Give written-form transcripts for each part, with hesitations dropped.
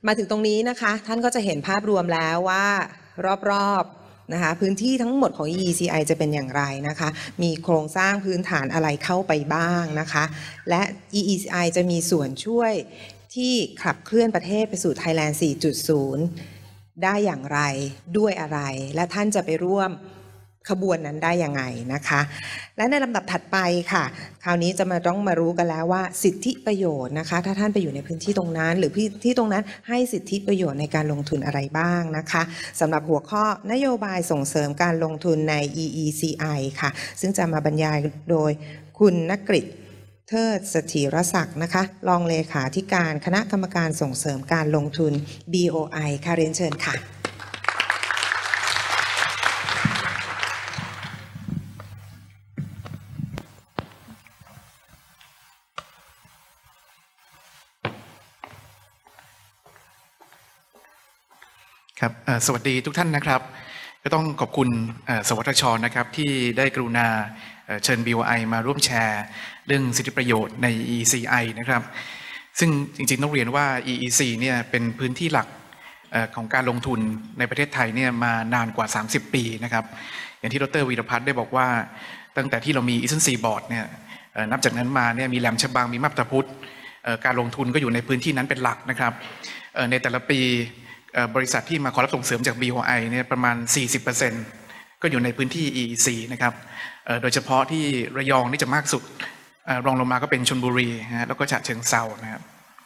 มาถึงตรงนี้นะคะท่านก็จะเห็นภาพรวมแล้วว่ารอบๆนะคะพื้นที่ทั้งหมดของ EECI จะเป็นอย่างไรนะคะมีโครงสร้างพื้นฐานอะไรเข้าไปบ้างนะคะและ EECI จะมีส่วนช่วยที่ขับเคลื่อนประเทศไปสู่ Thailand 4.0 ได้อย่างไรด้วยอะไรและท่านจะไปร่วมขบวนนั้นได้ยังไงนะคะและในลำดับถัดไปค่ะคราวนี้จะต้องมารู้กันแล้วว่าสิทธิประโยชน์นะคะถ้าท่านไปอยู่ในพื้นที่ตรงนั้นหรือที่ตรงนั้นให้สิทธิประโยชน์ในการลงทุนอะไรบ้างนะคะสำหรับหัวข้อนโยบายส่งเสริมการลงทุนใน EECI ค่ะซึ่งจะมาบรรยายโดยคุณณกฤษเทิดเสถียรศักดิ์นะคะรองเลขาธิการคณะกรรมการส่งเสริมการลงทุน BOI ค่ะเรียนเชิญค่ะครับสวัสดีทุกท่านนะครับก็ต้องขอบคุณสวทช.นะครับที่ได้กรุณาเชิญ BOI มาร่วมแชร์เรื่องสิทธิประโยชน์ใน EECI นะครับซึ่งจริงๆต้องเรียนว่า EEC เนี่ยเป็นพื้นที่หลักของการลงทุนในประเทศไทยเนี่ยมานานกว่า30ปีนะครับอย่างที่ดร.วีรพัฒน์ได้บอกว่าตั้งแต่ที่เรามี Eastern Seaboard เนี่ยนับจากนั้นมาเนี่ยมีแหลมฉบังมีมาบตาพุธการลงทุนก็อยู่ในพื้นที่นั้นเป็นหลักนะครับในแต่ละปีบริษัทที่มาขอรับส่งเสริมจาก BOI เนี่ยประมาณ 40% ก็อยู่ในพื้นที่ EEC นะครับโดยเฉพาะที่ระยองนี่จะมากสุดรองลงมาก็เป็นชลบุรีนะแล้วก็ฉะเชิงเทรานะครับ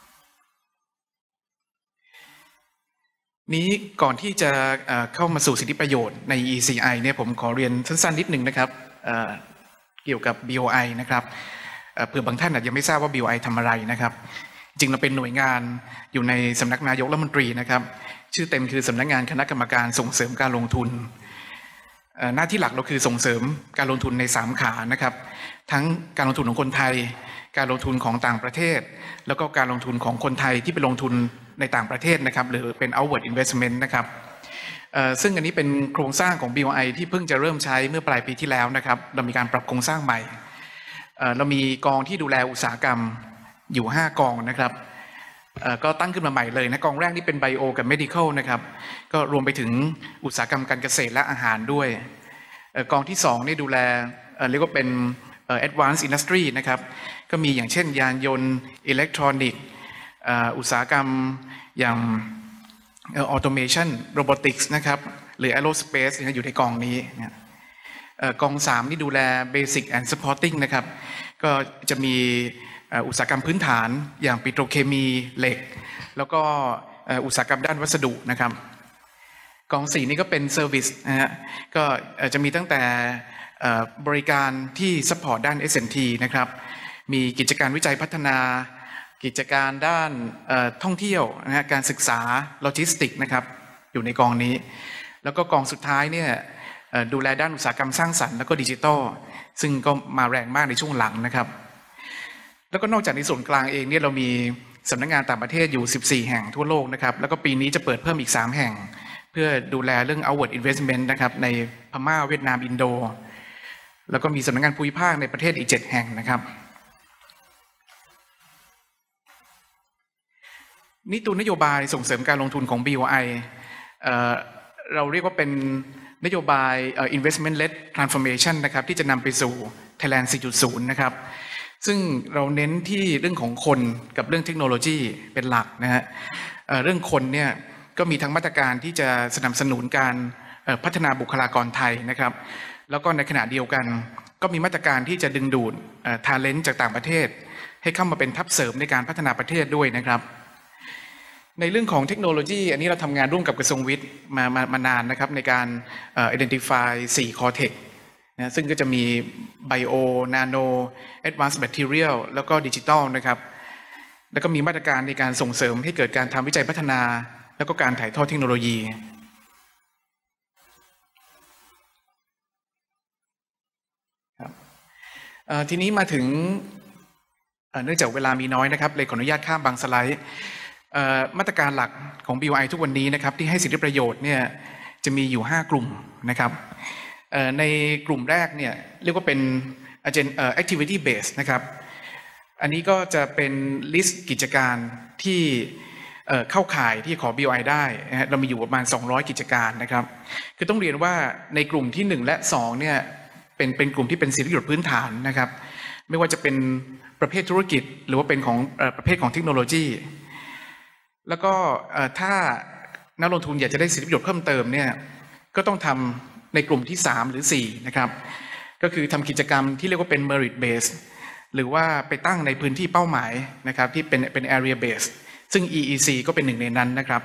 นี้ก่อนที่จะเข้ามาสู่สิทธิประโยชน์ใน EECI เนี่ยผมขอเรียนสั้นๆนิดนึงนะครับเกี่ยวกับ BOI นะครับเผื่อบางท่านอาจจะไม่ทราบว่า BOI ทำอะไรนะครับจริงเราเป็นหน่วยงานอยู่ในสำนักนายกรัฐมนตรีนะครับชื่อเต็มคือสำนักงานคณะกรรมการส่งเสริมการลงทุนหน้าที่หลักเราคือส่งเสริมการลงทุนใน3ขานะครับทั้งการลงทุนของคนไทยการลงทุนของต่างประเทศแล้วก็การลงทุนของคนไทยที่ไปลงทุนในต่างประเทศนะครับหรือเป็น outward investment นะครับซึ่งอันนี้เป็นโครงสร้างของ BOI ที่เพิ่งจะเริ่มใช้เมื่อปลายปีที่แล้วนะครับเรามีการปรับโครงสร้างใหม่เรามีกองที่ดูแลอุตสาหกรรมอยู่5กองนะครับก็ตั้งขึ้นมาใหม่เลยนะกองแรกนี่เป็นไบโอกับ medical นะครับก็รวมไปถึงอุตสาหกรรมการเกษตรและอาหารด้วยกองที่2นี่ดูแลเรียกว่าเป็นadvanced industry นะครับก็มีอย่างเช่นยานยนต์อิเล็กทรอนิกส์อุตสาหกรรมอย่างautomation robotics นะครับหรือ aerospace อยู่ในกองนี้กอง3นี่ดูแล basic and supporting นะครับก็จะมีอุตสาหกรรมพื้นฐานอย่างปิโตรเคมีเหล็กแล้วก็อุตสาหกรรมด้านวัสดุนะครับกอง4นี่ก็เป็นเซอร์วิสนะฮะก็จะมีตั้งแต่บริการที่ซัพพอร์ตด้าน S&T นะครับมีกิจการวิจัยพัฒนากิจการด้านท่องเที่ยวนะฮะการศึกษาโลจิสติกนะครับอยู่ในกองนี้แล้วก็กองสุดท้ายเนี่ยดูแลด้านอุตสาหกรรมสร้างสรรค์แล้วก็ดิจิทัลซึ่งก็มาแรงมากในช่วงหลังนะครับแล้วก็นอกจากในส่วนกลางเองเนี่ยเรามีสำนักงานต่างประเทศอยู่14แห่งทั่วโลกนะครับแล้วก็ปีนี้จะเปิดเพิ่มอีก3แห่งเพื่อดูแลเรื่อง outward investment นะครับในพม่าเวียดนามอินโดแล้วก็มีสำนักงานภูมิภาคในประเทศอีก7แห่งนะครับนี่ตัวนโยบายส่งเสริมการลงทุนของ BOI เราเรียกว่าเป็นนโยบาย investment led transformation นะครับที่จะนำไปสู่ Thailand 4.0 นะครับซึ่งเราเน้นที่เรื่องของคนกับเรื่องเทคโนโลยีเป็นหลักนะฮะเรื่องคนเนี่ยก็มีทั้งมาตรการที่จะสนับสนุนการพัฒนาบุคลากรไทยนะครับแล้วก็ในขณะเดียวกันก็มีมาตรการที่จะดึงดูดtalent จากต่างประเทศให้เข้ามาเป็นทัพเสริมในการพัฒนาประเทศด้วยนะครับในเรื่องของเทคโนโลยีอันนี้เราทำงานร่วมกับกระทรวงวิทย์มานานนะครับในการidentify 4 core tech นะซึ่งก็จะมี Bio Nano Advanced Material แล้วก็ Digital นะครับแล้วก็มีมาตรการในการส่งเสริมให้เกิดการทำวิจัยพัฒนาแล้วก็การถ่ายทอดเทคโนโลยีครับทีนี้มาถึงเนื่องจากเวลามีน้อยนะครับเลยขออนุญาตข้ามบางสไลด์มาตรการหลักของ BOI ทุกวันนี้นะครับที่ให้สิทธิประโยชน์เนี่ยจะมีอยู่5กลุ่มนะครับในกลุ่มแรกเนี่ยเรียกว่าเป็น activity base นะครับอันนี้ก็จะเป็นลิสต์กิจการที่เข้าข่ายที่ขอ BOI ได้นะฮะเรามีอยู่ประมาณ200กิจการนะครับคือต้องเรียนว่าในกลุ่มที่1และ2เนี่ยเป็นกลุ่มที่เป็นสิทธิประโยชน์พื้นฐานนะครับไม่ว่าจะเป็นประเภทธุรกิจหรือว่าเป็นของประเภทของเทคโนโลยีแล้วก็ถ้านักลงทุนอยากจะได้สิทธิประโยชน์เพิ่มเติมเนี่ยก็ต้องทำในกลุ่มที่3หรือ4นะครับก็คือทำกิจกรรมที่เรียกว่าเป็น merit based หรือว่าไปตั้งในพื้นที่เป้าหมายนะครับที่เป็น area based ซึ่ง EEC ก็เป็นหนึ่งในนั้นนะครับ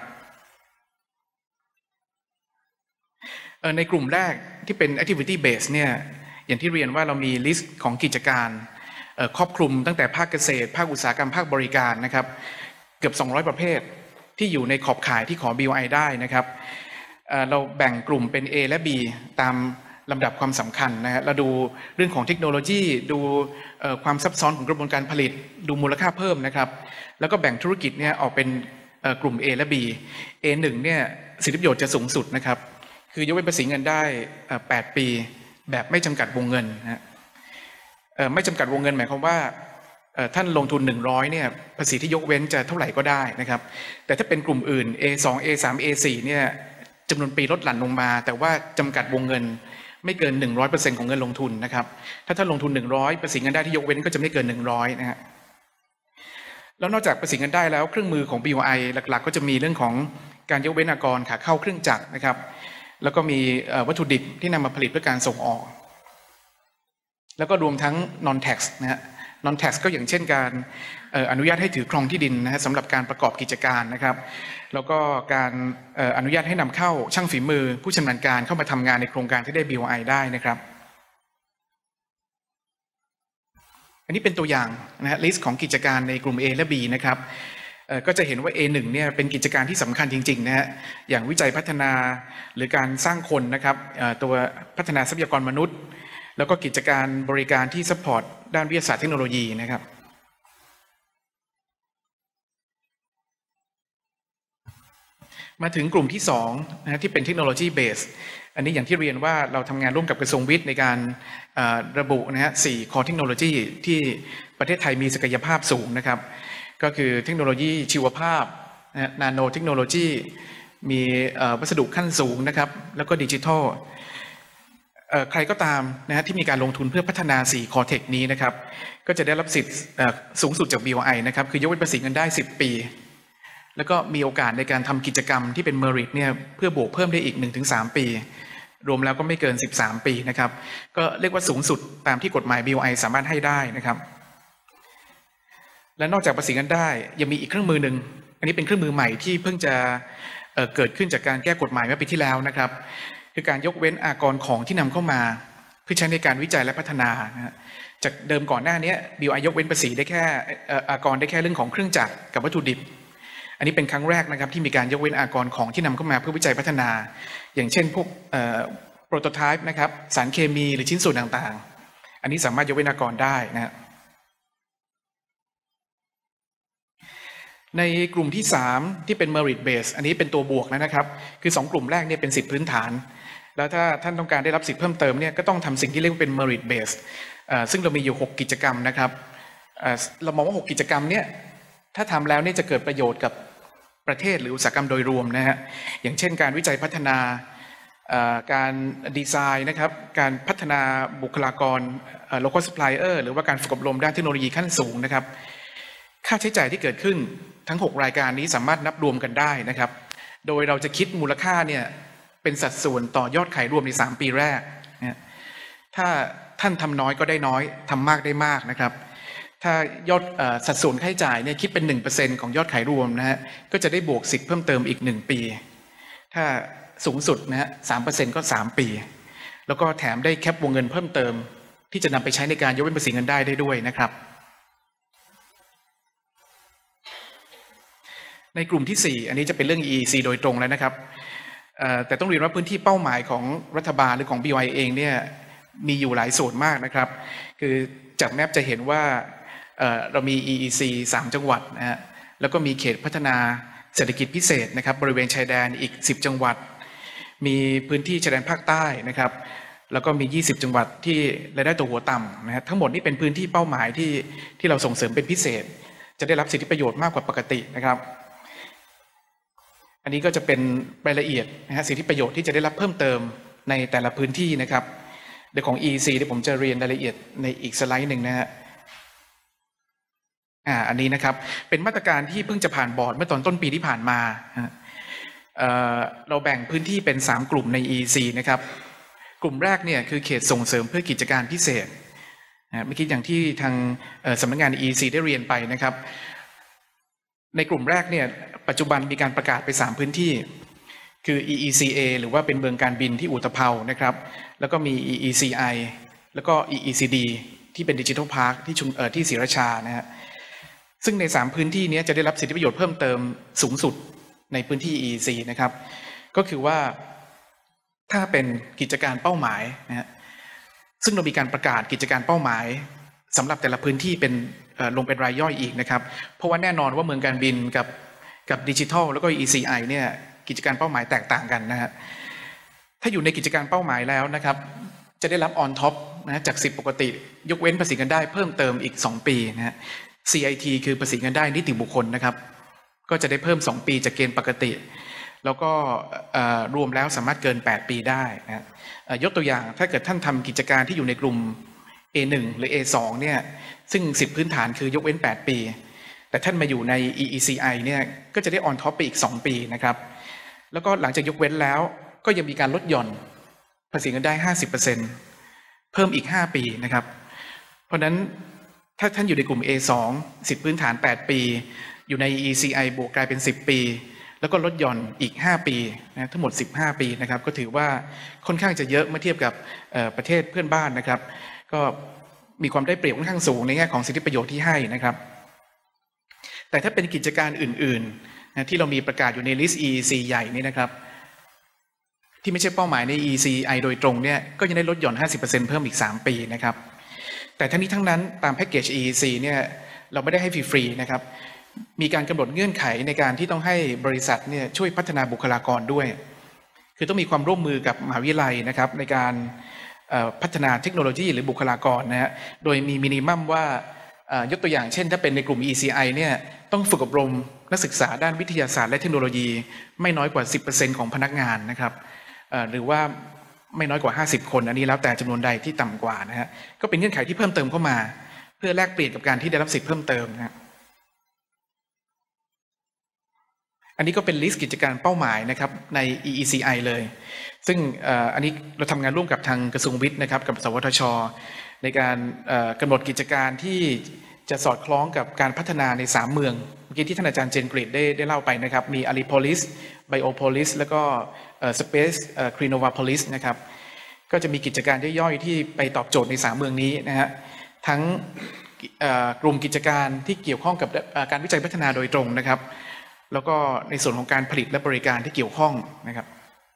ในกลุ่มแรกที่เป็น activity based เนี่ยอย่างที่เรียนว่าเรามีลิสต์ของกิจการครอบคลุมตั้งแต่ภาคเกษตรภาคอุตสาหกรรมภาคบริการนะครับเกือบ200ประเภทที่อยู่ในขอบข่ายที่ขอ BOI ได้นะครับเราแบ่งกลุ่มเป็น A และ B ตามลำดับความสำคัญนะฮะเราดูเรื่องของเทคโนโลยีดูความซับซ้อนของกระบวนการผลิตดูมูลค่าเพิ่มนะครับแล้วก็แบ่งธุรกิจเนี่ยออกเป็นกลุ่ม A และ B A1 เนี่ยสิทธิประโยชน์จะสูงสุดนะครับคือยกเว้นภาษีเงินได้8 ปีแบบไม่จำกัดวงเงินนะไม่จำกัดวงเงินหมายความว่าท่านลงทุน100เนี่ยภาษีที่ยกเว้นจะเท่าไหร่ก็ได้นะครับแต่ถ้าเป็นกลุ่มอื่น A2 A3 A4 เนี่ยจำนวนปีลดหลั่นลงมาแต่ว่าจำกัดวงเงินไม่เกิน 100% ของเงินลงทุนนะครับถ้าท่านลงทุน100ภาษีเงินได้ที่ยกเว้นก็จะไม่เกิน100นะฮะแล้วนอกจากภาษีเงินได้แล้วเครื่องมือของ BOI หลักๆก็จะมีเรื่องของการยกเว้นอากรขาเข้าเครื่องจักรนะครับแล้วก็มีวัตถุดิบที่นำมาผลิตเพื่อการส่งออกแล้วก็รวมทั้ง non tax นะฮะ non tax ก็อย่างเช่นการอนุญาตให้ถือครองที่ดินนะฮะสำหรับการประกอบกิจการนะครับแล้วก็การอนุญาตให้นำเข้าช่างฝีมือผู้ชำนาญการเข้ามาทำงานในโครงการที่ได้ BOI ได้นะครับอันนี้เป็นตัวอย่างนะฮะลิสต์ของกิจการในกลุ่ม A และ B นะครับก็จะเห็นว่า A1 เนี่ยเป็นกิจการที่สำคัญจริงๆนะฮะอย่างวิจัยพัฒนาหรือการสร้างคนนะครับตัวพัฒนาทรัพยากรมนุษย์แล้วก็กิจการบริการที่ซัพพอร์ตด้านวิทยาศาสตร์เทคโนโลยีนะครับมาถึงกลุ่มที่2นะที่เป็นเทคโนโลยีเบสอันนี้อย่างที่เรียนว่าเราทำงานร่วมกับกระทรวงวิทย์ในการระบุนะฮะ4 core technology ที่ประเทศไทยมีศักยภาพสูงนะครับก็คือเทคโนโลยีชีวภาพนาโนเทคโนโลยีมีวัสดุขั้นสูงนะครับแล้วก็ดิจิทัลใครก็ตามนะฮะที่มีการลงทุนเพื่อพัฒนา4 core tech นี้นะครับก็จะได้รับสิทธิ์สูงสุดจาก BOI นะครับคือยกเว้นภาษีเงินได้10 ปีแล้วก็มีโอกาสในการทำกิจกรรมที่เป็น merit เนี่ยเพื่อบวกเพิ่มได้อีก 1-3 ปีรวมแล้วก็ไม่เกิน13 ปีนะครับก็เรียกว่าสูงสุดตามที่กฎหมาย BOI สามารถให้ได้นะครับและนอกจากภาษีเงินได้ยังมีอีกเครื่องมือหนึ่งอันนี้เป็นเครื่องมือใหม่ที่เพิ่งจะเกิดขึ้นจากการแก้กฎหมายเมื่อปีที่แล้วนะครับคือการยกเว้นอากรของที่นำเข้ามาเพื่อใช้ในการวิจัยและพัฒนานะจากเดิมก่อนหน้านี้ BOI ยกเว้นภาษีได้แค่อากรได้แค่เรื่องของเครื่องจักรกับวัตถุดิบอันนี้เป็นครั้งแรกนะครับที่มีการยกเว้นอากรของที่นำเข้ามาเพื่อวิจัยพัฒนาอย่างเช่นพวกโปรโตไทป์นะครับสารเคมีหรือชิ้นส่วนต่างๆอันนี้สามารถยกเว้นอากรได้นะในกลุ่มที่3ที่เป็น merit base อันนี้เป็นตัวบวกนะครับคือ2กลุ่มแรกเนี่ยเป็นสิทธิพื้นฐานแล้วถ้าท่านต้องการได้รับสิทธิเพิ่มเติมเนี่ยก็ต้องทำสิ่งที่เรียกว่าเป็น merit base ซึ่งเรามีอยู่6กิจกรรมนะครับเรามองว่า6กิจกรรมเนี่ยถ้าทำแล้วเนี่ยจะเกิดประโยชน์กับประเทศหรืออุตสาหกรรมโดยรวมนะฮะอย่างเช่นการวิจัยพัฒนาการดีไซน์นะครับการพัฒนาบุคลากรlocal supplier หรือว่าการฝึกอบรมด้านเทคโนโลยีขั้นสูงนะครับค่าใช้จ่ายที่เกิดขึ้นทั้ง6รายการนี้สามารถนับรวมกันได้นะครับโดยเราจะคิดมูลค่าเนี่ยเป็นสัดส่วนต่อยอดขายรวมใน3 ปีแรกนะถ้าท่านทำน้อยก็ได้น้อยทำมากได้มากนะครับถ้ายอดสัดส่วนค่าใช้จ่ายเนี่ยคิดเป็น 1% ของยอดขายรวมนะฮะก็จะได้บวกสิทธิ์เพิ่มเติมอีก1 ปีถ้าสูงสุดนะฮะ 3% ก็3 ปีแล้วก็แถมได้แคปวงเงินเพิ่มเติมที่จะนำไปใช้ในการยกเว้นภาษีเงินได้ด้วยนะครับในกลุ่มที่4อันนี้จะเป็นเรื่อง EEC โดยตรงแล้วนะครับแต่ต้องเรียนว่าพื้นที่เป้าหมายของรัฐบาลหรือของ BOI เองเนี่ยมีอยู่หลายส่วนมากนะครับคือจากแมปจะเห็นว่าเรามี EEC 3 จังหวัดนะฮะแล้วก็มีเขตพัฒนาเศรษฐกิจพิเศษนะครับบริเวณชายแดนอีก10 จังหวัดมีพื้นที่ชายแดนภาคใต้นะครับแล้วก็มี20 จังหวัดที่รายได้ต่อหัวต่ำนะฮะทั้งหมดนี้เป็นพื้นที่เป้าหมายที่เราส่งเสริมเป็นพิเศษจะได้รับสิทธิประโยชน์มากกว่าปกตินะครับอันนี้ก็จะเป็นรายละเอียดนะฮะสิทธิประโยชน์ที่จะได้รับเพิ่มเติมในแต่ละพื้นที่นะครับโดยของ EEC ที่ผมจะเรียนรายละเอียดในอีกสไลด์หนึ่งนะฮะอันนี้นะครับเป็นมาตรการที่เพิ่งจะผ่านบอร์ดเมื่อตอนต้นปีที่ผ่านมาเราแบ่งพื้นที่เป็น3กลุ่มใน EEC นะครับกลุ่มแรกเนี่ยคือเขตส่งเสริมเพื่อกิจการพิเศษเมื่อกี้อย่างที่ทางสำนักงาน EEC ได้เรียนไปนะครับในกลุ่มแรกเนี่ยปัจจุบันมีการประกาศไป3พื้นที่คือ EECA หรือว่าเป็นเมืองการบินที่อุตภเปานะครับแล้วก็มี EECI แล้วก็ EECD ที่เป็นดิจิทัลพาร์คที่ศรีราชานะฮะซึ่งใน3พื้นที่นี้จะได้รับสิทธิประโยชน์เพิ่มเติมสูงสุดในพื้นที่ EEC นะครับก็คือว่าถ้าเป็นกิจการเป้าหมายนะฮะซึ่งเรามีการประกาศกิจการเป้าหมายสำหรับแต่ละพื้นที่เป็นลงเป็นรายย่อยอีกนะครับเพราะว่าแน่นอนว่าเมืองการบินกับดิจิทัลแล้วก็ ECI เนี่ยกิจการเป้าหมายแตกต่างกันนะฮะถ้าอยู่ในกิจการเป้าหมายแล้วนะครับจะได้รับ on top นะจาก10ปกติยกเว้นภาษีเงินได้เพิ่มเติมอีก2ปีนะฮะ CIT คือภาษีเงินได้นิติบุคคลนะครับก็จะได้เพิ่ม2ปีจากเกณฑ์ปกติแล้วก็รวมแล้วสามารถเกิน8ปีได้นะยกตัวอย่างถ้าเกิดท่านทำกิจการที่อยู่ในกลุ่ม A1 หรือ A2 เนี่ยซึ่งสิทธิพื้นฐานคือยกเว้น8ปีแต่ท่านมาอยู่ใน EECI เนี่ยก็จะได้ on top ไปอีก2ปีนะครับแล้วก็หลังจากยกเว้นแล้วก็ยังมีการลดหย่อนภาษีเงินได้ 50% เพิ่มอีก5ปีนะครับเพราะฉะนั้นถ้าท่านอยู่ในกลุ่ม A2 สิทธิพื้นฐาน8ปีอยู่ใน EECI บวกกลายเป็น10ปีแล้วก็ลดหย่อนอีก5ปีนะทั้งหมด15ปีนะครับก็ถือว่าค่อนข้างจะเยอะเมื่อเทียบกับประเทศเพื่อนบ้านนะครับก็มีความได้เปรียบค่อนข้างสูงในแง่ของสิทธิประโยชน์ที่ให้นะครับแต่ถ้าเป็นกิจการอื่นๆนะที่เรามีประกาศอยู่ในลิสต์ EEC ใหญ่นี่นะครับที่ไม่ใช่เป้าหมายใน EECI โดยตรงเนี่ยก็ยังได้ลดหย่อน 50% เพิ่มอีก3ปีนะครับแต่ทั้งนี้ทั้งนั้นตามแพ็กเกจ EEC เนี่ยเราไม่ได้ให้ฟรีๆนะครับมีการกำหนดเงื่อนไขในการที่ต้องให้บริษัทเนี่ยช่วยพัฒนาบุคลากรด้วยคือต้องมีความร่วมมือกับมหาวิทยาลัยนะครับในการพัฒนาเทคโนโลยีหรือบุคลากรนะฮะโดยมีมินิมัมว่ายกตัวอย่างเช่นถ้าเป็นในกลุ่ม ECI เนี่ยต้องฝึกอบรมนักศึกษาด้านวิทยาศาสตร์และเทคโนโลยีไม่น้อยกว่า 10% ของพนักงานนะครับหรือว่าไม่น้อยกว่า50คนอันนี้แล้วแต่จำนวนใดที่ต่ำกว่านะฮะก็เป็นเงื่อนไขที่เพิ่มเติมเข้ามาเพื่อแลกเปลี่ยนกับการที่ได้รับสิทธิเพิ่มเติมนะอันนี้ก็เป็นลิสต์กิจการเป้าหมายนะครับใน EECI เลยซึ่งอันนี้เราทำงานร่วมกับทางกระทรวงวิทย์นะครับกับสวทช.ในการกำหนดกิจการที่จะสอดคล้องกับการพัฒนาใน3เมืองเมื่อกี้ที่ท่านอาจารย์เจนกรีดได้เล่าไปนะครับมีอาริโพลิสไบโอโพลิสแล้วก็สเปซครีโนวาโพลิสนะครับก็จะมีกิจการย่อยๆที่ไปตอบโจทย์ใน3เมืองนี้นะฮะทั้งกลุ่มกิจการที่เกี่ยวข้องกับการวิจัยพัฒนาโดยตรงนะครับแล้วก็ในส่วนของการผลิตและบริการที่เกี่ยวข้องนะครับ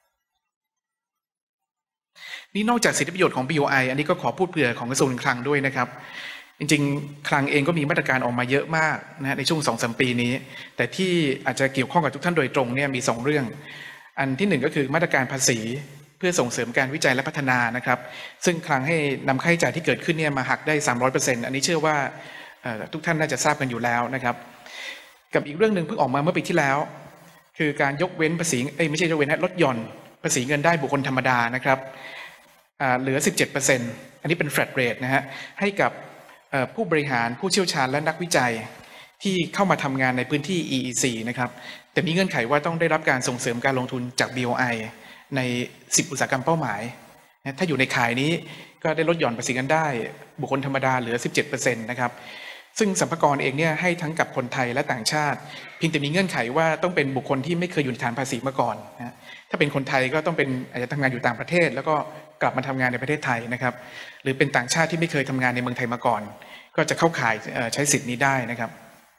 นี่นอกจากสิทธิประโยชน์ของ BOI อันนี้ก็ขอพูดเผื่อของกระทรวงการคลังด้วยนะครับจริงๆคลังเองก็มีมาตรการออกมาเยอะมากนะในช่วง 2-3 ปีนี้แต่ที่อาจจะเกี่ยวข้องกับทุกท่านโดยตรงเนี่ยมี2เรื่องอันที่1ก็คือมาตรการภาษีเพื่อส่งเสริมการวิจัยและพัฒนานะครับซึ่งคลังให้นำค่าใช้จ่ายที่เกิดขึ้นเนี่ยมาหักได้ 300% อันนี้เชื่อว่าทุกท่านน่าจะทราบกันอยู่แล้วนะครับกับอีกเรื่องหนึ่งเพิ่งออกมาเมื่อปีที่แล้วคือการยกเว้นภาษีไม่ใช่ยกเว้นลดหย่อนภาษีเงินได้บุคคลธรรมดานะครับเหลือ 17% อันนี้เป็น flat rate นะฮะให้กับผู้บริหารผู้เชี่ยวชาญและนักวิจัยที่เข้ามาทำงานในพื้นที่ EEC นะครับแต่มีเงื่อนไขว่าต้องได้รับการส่งเสริมการลงทุนจาก BOI ใน10อุตสาหกรรมเป้าหมายถ้าอยู่ในข่ายนี้ก็ได้ลดหย่อนภาษีเงินได้บุคคลธรรมดาเหลือ 17% นะครับซึ่งสรรพากรเองเนี่ยให้ทั้งกับคนไทยและต่างชาติเพียงแต่มีเงื่อนไขว่าต้องเป็นบุคคลที่ไม่เคยอยู่ในฐานภาษีมาก่อนนะถ้าเป็นคนไทยก็ต้องเป็นอาจจะทำงานอยู่ต่างประเทศแล้วก็กลับมาทำงานในประเทศไทยนะครับหรือเป็นต่างชาติที่ไม่เคยทำงานในเมืองไทยมาก่อนก็จะเข้าข่ายใช้สิทธิ์นี้ได้นะครับ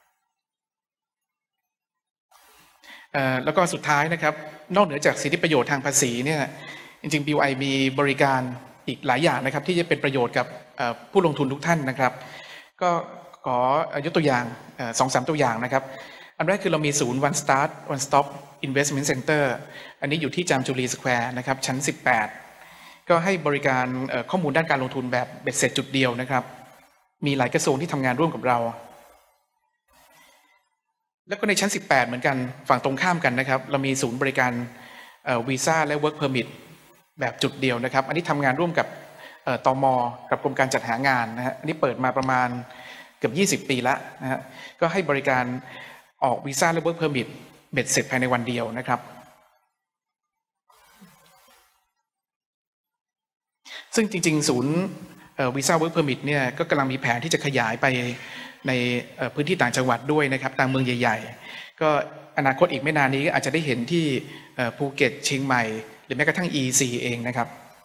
แล้วก็สุดท้ายนะครับนอกเหนือจากสิทธิประโยชน์ทางภาษีเนี่ยจริงๆ BOI มีบริการอีกหลายอย่างนะครับที่จะเป็นประโยชน์กับผู้ลงทุนทุกท่านนะครับก็ขอยกตัวอย่าง2-3 ตัวอย่างนะครับอันแรกคือเรามีศูนย์ One Stop Investment Center อันนี้อยู่ที่จามจุรีสแควร์นะครับชั้น18ก็ให้บริการข้อมูลด้านการลงทุนแบบเบ็ดเสร็จจุดเดียวนะครับมีหลายกระทรวงที่ทำงานร่วมกับเราแล้วก็ในชั้น18เหมือนกันฝั่งตรงข้ามกันนะครับเรามีศูนย์บริการวีซ่าและ Work Permit แบบจุดเดียวนะครับอันนี้ทำงานร่วมกับตม.กับกรมการจัดหางานนะฮะอันนี้เปิดมาประมาณเกือบ20 ปีแล้วนะฮะก็ให้บริการออกวีซ่าและ Work Permit เบ็ดเสร็จภายในวันเดียวนะครับซึ่งจริงๆศูนย์วีซ่า Work Permit เนี่ยก็กำลังมีแผนที่จะขยายไปในพื้นที่ต่างจังหวัดด้วยนะครับตามเมืองใหญ่ๆก็อนาคตอีกไม่นานนี้ก็อาจจะได้เห็นที่ภูเก็ตเชียงใหม่หรือแม้กระทั่ง EEC เองนะครับ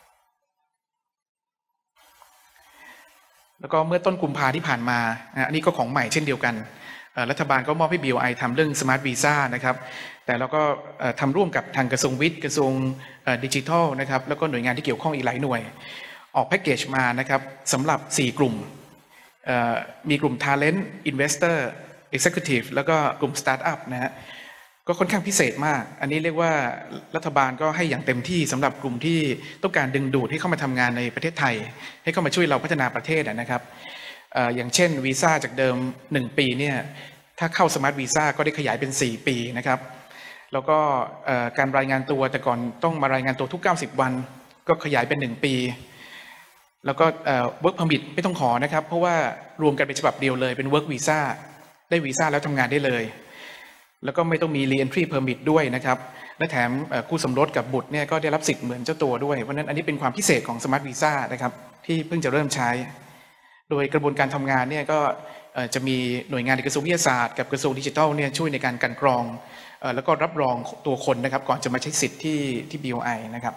แล้วก็เมื่อต้นกุมภาที่ผ่านมาอันนี้ก็ของใหม่เช่นเดียวกันรัฐบาลก็มอบให้ BOI ทำเรื่อง Smart Visa นะครับแต่เราก็ทำร่วมกับทางกระทรวงวิทย์กระทรวงดิจิทัลนะครับแล้วก็หน่วยงานที่เกี่ยวข้องอีกหลายหน่วยออกแพ็กเกจมานะครับสำหรับ4 กลุ่มมีกลุ่ม Talent Investor Executive แล้วก็กลุ่ม Startup นะฮะก็ค่อนข้างพิเศษมากอันนี้เรียกว่ารัฐบาลก็ให้อย่างเต็มที่สำหรับกลุ่มที่ต้องการดึงดูดให้เข้ามาทำงานในประเทศไทยให้เข้ามาช่วยเราพัฒนาประเทศนะครับอย่างเช่นวีซ่าจากเดิม1 ปีเนี่ยถ้าเข้าสมาร์ทวีซ่าก็ได้ขยายเป็น4 ปีนะครับแล้วก็การรายงานตัวแต่ก่อนต้องมารายงานตัวทุก90 วันก็ขยายเป็น1 ปีแล้วก็work permit ไม่ต้องขอนะครับเพราะว่ารวมกันเป็นฉบับเดียวเลยเป็น work visa ได้วีซ่าแล้วทำงานได้เลยแล้วก็ไม่ต้องมี re-entry permit ด้วยนะครับและแถมคู่สมรสกับบุตรเนี่ยก็ได้รับสิทธิ์เหมือนเจ้าตัวด้วยเพราะนั้นอันนี้เป็นความพิเศษของ smart visa นะครับที่เพิ่งจะเริ่มใช้โดยกระบวนการทำงานเนี่ยก็จะมีหน่วยงานในกระทรวงวิทยาศาสตร์กับกระทรวงดิจิทัลเนี่ยช่วยในการกลั่นกรองแล้วก็รับรองตัวคนนะครับก่อนจะมาใช้สิทธิ์ที่ BOI นะครับ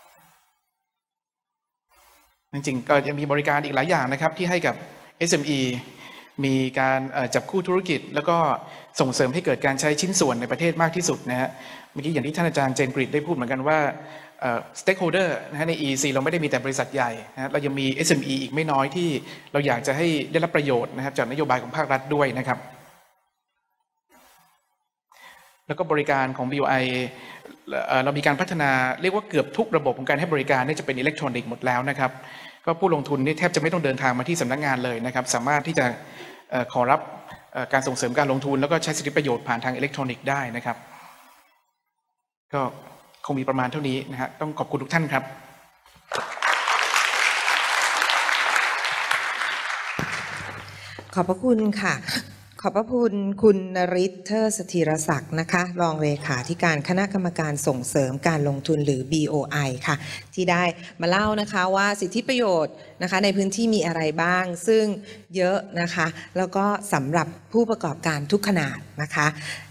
จริงๆก็ยังมีบริการอีกหลายอย่างนะครับที่ให้กับ SME มีการจับคู่ธุรกิจแล้วก็ส่งเสริมให้เกิดการใช้ชิ้นส่วนในประเทศมากที่สุดนะฮะเมื่อกี้อย่างที่ท่านอาจารย์เจนกฤษได้พูดเหมือนกันว่าstakeholder นะฮะใน EEC เราไม่ได้มีแต่บริษัทใหญ่นะเรายังมี SME อีกไม่น้อยที่เราอยากจะให้ได้รับประโยชน์นะครับจากนโยบายของภาครัฐด้วยนะครับแล้วก็บริการของ BOI เรามีการพัฒนาเรียกว่าเกือบทุกระบบของการให้บริการนี่จะเป็นอิเล็กทรอนิกส์หมดแล้วนะครับก็ผู้ลงทุนนี่แทบจะไม่ต้องเดินทางมาที่สำนักงานเลยนะครับสามารถที่จะขอรับการส่งเสริมการลงทุนแล้วก็ใช้สิทธิประโยชน์ผ่านทางอิเล็กทรอนิกส์ได้นะครับก็คงมีประมาณเท่านี้นะฮะต้องขอบคุณทุกท่านครับขอบพระคุณค่ะขอบพระคุณคุณนฤทธิ์เทอสธีรศักดิ์นะคะรองเลขาธิการคณะกรรมการส่งเสริมการลงทุนหรือ BOI ค่ะที่ได้มาเล่านะคะว่าสิทธิประโยชน์นะคะในพื้นที่มีอะไรบ้างซึ่งเยอะนะคะแล้วก็สำหรับผู้ประกอบการทุกขนาดนะคะ